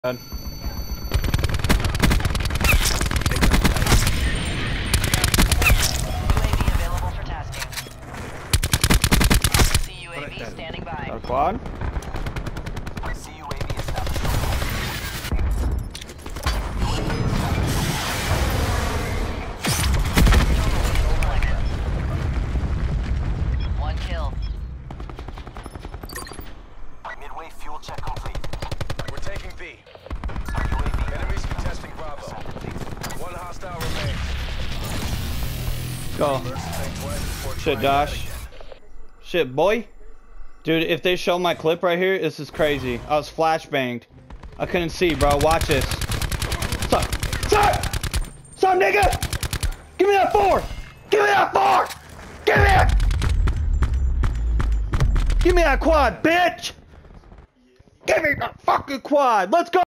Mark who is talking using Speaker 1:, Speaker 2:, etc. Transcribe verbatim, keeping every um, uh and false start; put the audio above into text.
Speaker 1: God.
Speaker 2: U A V available for tasking. C U A V standing by.
Speaker 1: Got a quad?
Speaker 3: C U A V established.
Speaker 2: One kill.
Speaker 3: Midway fuel check complete.
Speaker 4: We're taking B.
Speaker 3: U A V
Speaker 4: Enemies contesting Bravo. One hostile remains.
Speaker 1: Go.
Speaker 4: Think twice before
Speaker 1: Shit,
Speaker 4: trying that
Speaker 1: Josh.
Speaker 4: again.
Speaker 1: Shit, boy. Dude, if they show my clip right here, this is crazy. I was flashbanged. I couldn't see, bro. Watch this. What's up? What's up? What's up, nigga? Give me that four! Give me that four! Give me it! Give me that quad, bitch! Give me the fucking quad! Let's go!